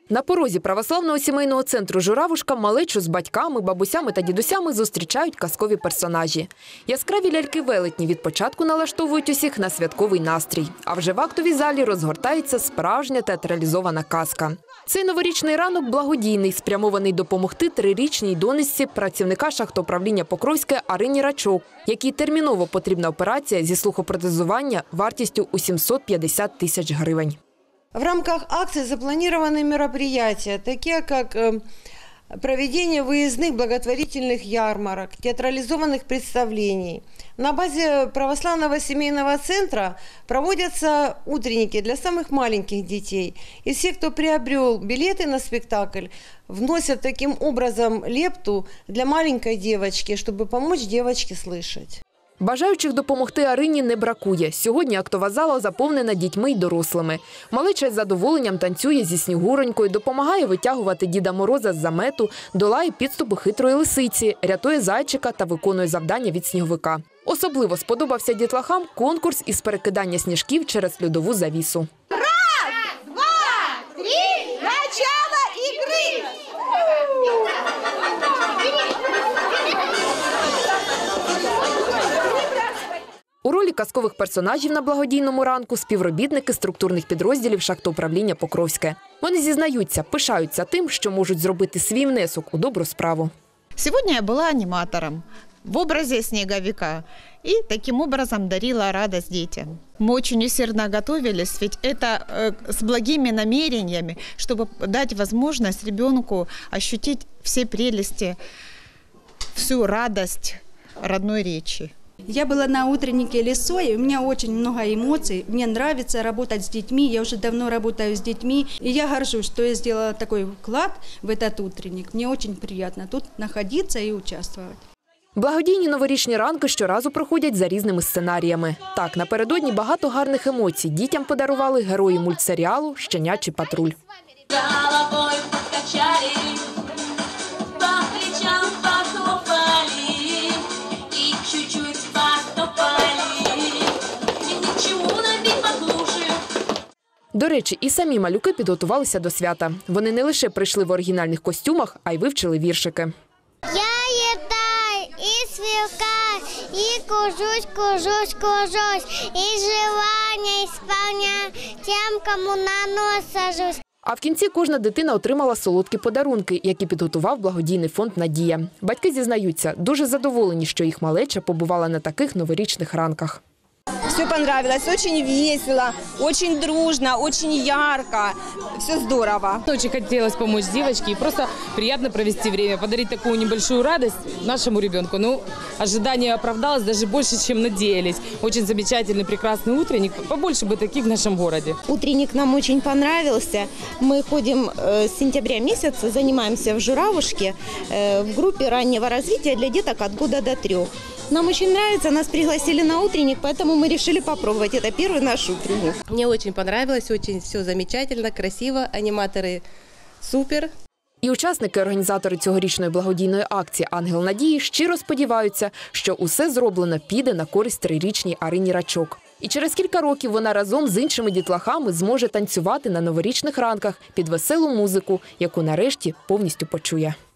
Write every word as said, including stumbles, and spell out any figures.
На порозі православного сімейного центру «Журавушка» малечу з батьками, бабусями та дідусями зустрічають казкові персонажі. Яскраві ляльки-велетні від початку налаштовують усіх на святковий настрій. А вже в актовій залі розгортається справжня театралізована казка. Цей новорічний ранок благодійний, спрямований допомогти трирічній донечці працівника шахтоуправління Покровське Арині Рачок, якій терміново потрібна операція зі слухопротезування вартістю у сімсот п'ятдесят тисяч гривень. В рамках акции запланированы мероприятия, такие как проведение выездных благотворительных ярмарок, театрализованных представлений. На базе православного семейного центра проводятся утренники для самых маленьких детей. И все, кто приобрел билеты на спектакль, вносят таким образом лепту для маленькой девочки, чтобы помочь девочке слышать. Бажаючих допомогти Арині не бракує. Сьогодні актова зала заповнена дітьми й дорослими. Малеча з задоволенням танцює зі Снігуронькою, допомагає витягувати Діда Мороза з замету, долає підступи хитрої лисиці, рятує зайчика та виконує завдання від сніговика. Особливо сподобався дітлахам конкурс із перекидання сніжків через льодову завісу. Раз, два, три, начало ігри! У ролі казкових персонажів на благодійному ранку співробітники структурних підрозділів шахтоуправління Покровське. Вони зізнаються, пишаються тим, що можуть зробити свій внесок у добру справу. Сьогодні я була аніматором в образі сніговика и таким образом дарила радость детям. Мы очень усердно готовились, ведь это э, с благими намерениями, чтобы дать возможность ребенку ощутить все прелести, всю радость родной речи. Я была на утреннике лесой, у меня очень много эмоций, мне нравится работать с детьми, я уже давно работаю с детьми, и я горжусь, что я сделала такой вклад в этот утренник. Мне очень приятно тут находиться и участвовать. Благодійні новорічні ранки щоразу проходять за різними сценаріями. Так, напередодні багато гарних емоцій дітям подарували герої мультсеріалу «Щенячий патруль». До речі, і самі малюки підготувалися до свята. Вони не лише прийшли в оригінальних костюмах, а й вивчили віршики. Я летаю і свілка, і кужусь, кужусь, кужусь, і желання ісполняю тим, кому на нос сажусь. А в кінці кожна дитина отримала солодкі подарунки, які підготував благодійний фонд «Надія». Батьки зізнаються, дуже задоволені, що їх малеча побувала на таких новорічних ранках. Все понравилось, очень весело, очень дружно, очень ярко, все здорово. Очень хотелось помочь девочке и просто приятно провести время, подарить такую небольшую радость нашему ребенку. Ну, ожидание оправдалось даже больше, чем надеялись. Очень замечательный, прекрасный утренник, побольше бы таких в нашем городе. Утренник нам очень понравился. Мы ходим с сентября месяца, занимаемся в «Журавушке» в группе раннего развития для деток от года до трех. Нам очень нравится, нас пригласили на утренник, поэтому мы решили попробовать. Это первый наш утренник. Мне очень понравилось, очень все замечательно, красиво, аниматоры супер. І учасники, організатори цьогорічної благодійної акції «Ангел Надії» щиро сподіваються, що усе зроблено піде на користь трирічній Арині Рачок. І через кілька років вона разом з іншими дітлахами зможе танцювати на новорічних ранках під веселу музику, яку нарешті повністю почує.